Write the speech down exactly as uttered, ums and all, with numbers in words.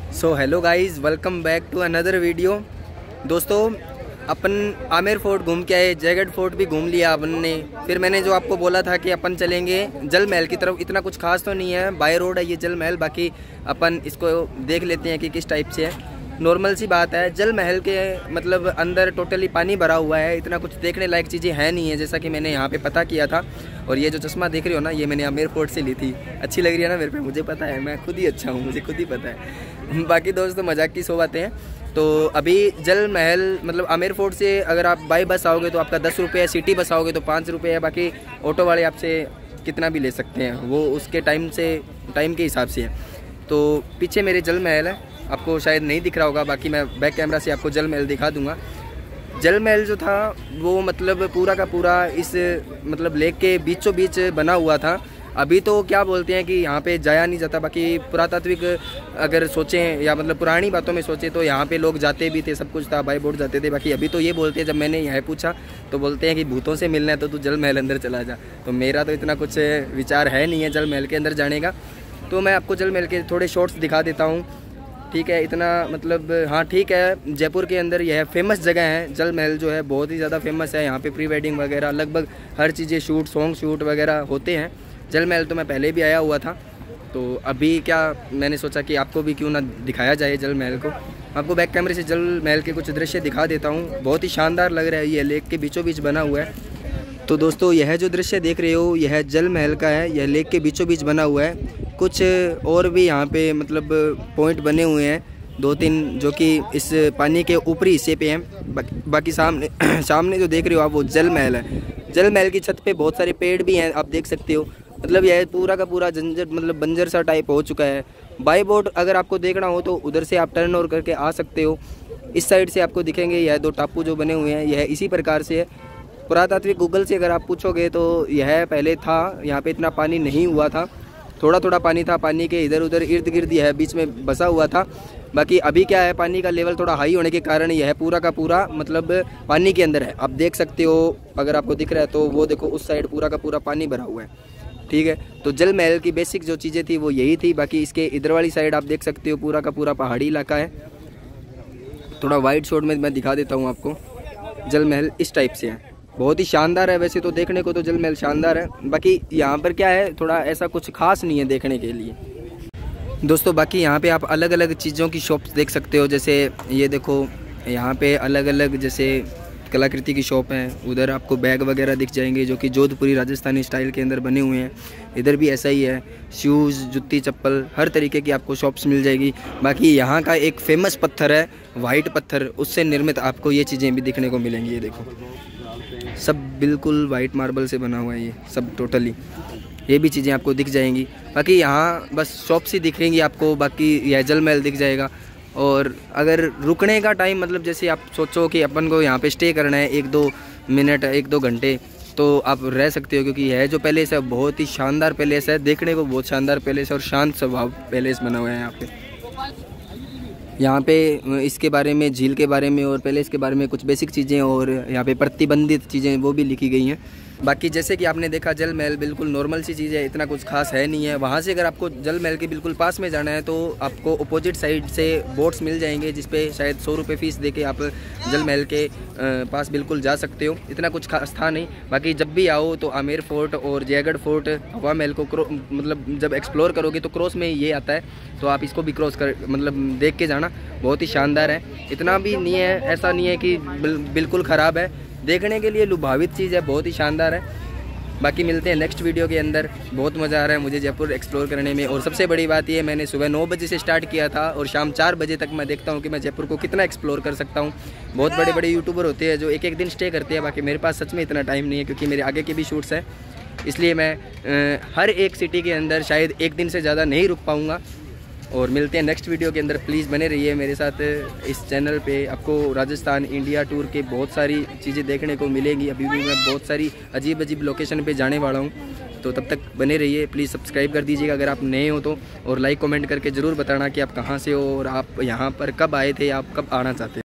So hello guys, welcome back to another video. दोस्तों, अपन Amer fort घूम के आए, जयगढ़ फोर्ट भी घूम लिया अपन ने। फिर मैंने जो आपको बोला था कि अपन चलेंगे जल महल की तरफ। इतना कुछ खास तो नहीं है, बाय रोड है ये जल महल। बाकी अपन इसको देख लेते हैं कि किस टाइप से है। नॉर्मल सी बात है, जल महल के मतलब अंदर टोटली पानी भरा हुआ है। इतना कुछ देखने लायक चीज़ें हैं नहीं है, जैसा कि मैंने यहाँ पे पता किया था। और ये जो चश्मा देख रहे हो ना, ये मैंने आमेर फोर्ट से ली थी। अच्छी लग रही है ना मेरे पे? मुझे पता है, मैं खुद ही अच्छा हूँ, मुझे खुद ही पता है। बाकी दोस्तों, मजाक की सौ बातें हैं। तो अभी जल महल मतलब आमेर फोर्ट से अगर आप बाई बस आओगे तो आपका दस रुपये है, सिटी बस आओगे तो पाँच रुपये है। बाकी ऑटो वाले आपसे कितना भी ले सकते हैं, वो उसके टाइम से टाइम के हिसाब से है। तो पीछे मेरे जल महल है, आपको शायद नहीं दिख रहा होगा। बाकी मैं बैक कैमरा से आपको जल महल दिखा दूंगा। जल महल जो था वो मतलब पूरा का पूरा इस मतलब लेक के बीचों बीच बना हुआ था। अभी तो क्या बोलते हैं कि यहाँ पे जाया नहीं जाता। बाकी पुरातात्विक अगर सोचें या मतलब पुरानी बातों में सोचें तो यहाँ पे लोग जाते भी थे, सब कुछ था, बाई बोर्ड जाते थे। बाकी अभी तो ये बोलते हैं, जब मैंने यह पूछा तो बोलते हैं कि भूतों से मिलना है तो तू जल महल अंदर चला जा। तो मेरा तो इतना कुछ विचार है नहीं है जल महल के अंदर जाने का। तो मैं आपको जल महल के थोड़े शॉर्ट्स दिखा देता हूँ, ठीक है? इतना मतलब हाँ ठीक है। जयपुर के अंदर यह फेमस जगह है जल महल, जो है बहुत ही ज़्यादा फेमस है। यहाँ पे प्री वेडिंग वगैरह लगभग हर चीज़ें शूट, सॉन्ग शूट वगैरह होते हैं। जल महल तो मैं पहले भी आया हुआ था, तो अभी क्या मैंने सोचा कि आपको भी क्यों ना दिखाया जाए जल महल को। आपको बैक कैमरे से जल महल के कुछ दृश्य दिखा देता हूँ। बहुत ही शानदार लग रहा है, ये लेक के बीचों बीच बना हुआ है। तो दोस्तों, यह जो दृश्य देख रहे हो यह जल महल का है। यह लेक के बीचों बीच बना हुआ है। कुछ और भी यहाँ पे मतलब पॉइंट बने हुए हैं दो तीन, जो कि इस पानी के ऊपरी हिस्से पे हैं। बाकी सामने सामने जो देख रहे हो आप वो जल महल है। जल महल की छत पे बहुत सारे पेड़ भी हैं, आप देख सकते हो। मतलब यह पूरा का पूरा जंजर मतलब बंजर सा टाइप हो चुका है। बाई बोर्ड अगर आपको देखना हो तो उधर से आप टर्न ओवर करके आ सकते हो। इस साइड से आपको दिखेंगे यह दो टापू जो बने हुए हैं, यह इसी प्रकार से है। पुरातात्विक गूगल से अगर आप पूछोगे तो यह पहले था, यहाँ पे इतना पानी नहीं हुआ था, थोड़ा थोड़ा पानी था। पानी के इधर उधर इर्द गिर्द यह बीच में बसा हुआ था। बाकी अभी क्या है, पानी का लेवल थोड़ा हाई होने के कारण यह पूरा का पूरा मतलब पानी के अंदर है। आप देख सकते हो, अगर आपको दिख रहा है तो वो देखो, उस साइड पूरा का पूरा पानी भरा हुआ है, ठीक है? तो जल महल की बेसिक जो चीज़ें थी वो यही थी। बाकी इसके इधर वाली साइड आप देख सकते हो पूरा का पूरा पहाड़ी इलाका है। थोड़ा वाइड शॉट में मैं दिखा देता हूँ आपको। जल महल इस टाइप से है, बहुत ही शानदार है। वैसे तो देखने को तो जल महल शानदार है। बाकी यहाँ पर क्या है, थोड़ा ऐसा कुछ खास नहीं है देखने के लिए दोस्तों। बाकी यहाँ पे आप अलग अलग चीज़ों की शॉप्स देख सकते हो। जैसे ये देखो, यहाँ पे अलग अलग जैसे कलाकृति की शॉप है। उधर आपको बैग वगैरह दिख जाएंगे जो कि जोधपुरी राजस्थानी स्टाइल के अंदर बने हुए हैं। इधर भी ऐसा ही है, शूज़, जुत्ती, चप्पल, हर तरीके की आपको शॉप्स मिल जाएगी। बाकी यहाँ का एक फेमस पत्थर है वाइट पत्थर, उससे निर्मित आपको ये चीज़ें भी दिखने को मिलेंगी। ये देखो, सब बिल्कुल वाइट मार्बल से बना हुआ है ये सब टोटली। ये भी चीज़ें आपको दिख जाएंगी। बाकी यहाँ बस शॉप्स ही दिखेंगी आपको। बाकी यह जल महल दिख जाएगा। और अगर रुकने का टाइम मतलब जैसे आप सोचो कि अपन को यहाँ पे स्टे करना है एक दो मिनट एक दो घंटे, तो आप रह सकते हो। क्योंकि यह जो पैलेस है बहुत ही शानदार पैलेस है, देखने को बहुत शानदार पैलेस है और शांत स्वभाव पैलेस बना हुआ है यहाँ पे। यहाँ पे इसके बारे में, झील के बारे में और पैलेस के बारे में कुछ बेसिक चीज़ें और यहाँ पे प्रतिबंधित चीज़ें वो भी लिखी गई हैं। बाकी जैसे कि आपने देखा, जल महल बिल्कुल नॉर्मल सी चीज़ है, इतना कुछ खास है नहीं है। वहाँ से अगर आपको जल महल के बिल्कुल पास में जाना है तो आपको अपोजिट साइड से बोट्स मिल जाएंगे, जिस पे शायद सौ रुपये फ़ीस दे के आप जल महल के पास बिल्कुल जा सकते हो। इतना कुछ खास था नहीं। बाकी जब भी आओ तो आमेर फोर्ट और जयगढ़ फोर्ट, हवा महल को मतलब जब एक्सप्लोर करोगे तो क्रॉस में ये आता है, तो आप इसको भी क्रॉस कर मतलब देख के जाना। बहुत ही शानदार है, इतना भी नहीं है, ऐसा नहीं है कि बिल, बिल्कुल ख़राब है। देखने के लिए लुभावित चीज़ है, बहुत ही शानदार है। बाकी मिलते हैं नेक्स्ट वीडियो के अंदर। बहुत मज़ा आ रहा है मुझे जयपुर एक्सप्लोर करने में। और सबसे बड़ी बात ये, मैंने सुबह नौ बजे से स्टार्ट किया था और शाम चार बजे तक मैं देखता हूँ कि मैं जयपुर को कितना एक्सप्लोर कर सकता हूँ। बहुत बड़े बड़े यूट्यूबर होते हैं जो एक एक दिन स्टे करते हैं। बाकी मेरे पास सच में इतना टाइम नहीं है, क्योंकि मेरे आगे के भी शूट्स हैं। इसलिए मैं आ, हर एक सिटी के अंदर शायद एक दिन से ज़्यादा नहीं रुक पाऊँगा। और मिलते हैं नेक्स्ट वीडियो के अंदर। प्लीज़ बने रहिए मेरे साथ इस चैनल पे। आपको राजस्थान इंडिया टूर के बहुत सारी चीज़ें देखने को मिलेंगी। अभी भी मैं बहुत सारी अजीब अजीब लोकेशन पे जाने वाला हूँ, तो तब तक बने रहिए। प्लीज़ सब्सक्राइब कर दीजिएगा अगर आप नए हो तो, और लाइक कमेंट करके ज़रूर बताना कि आप कहाँ से हो और आप यहाँ पर कब आए थे, आप कब आना चाहते हैं।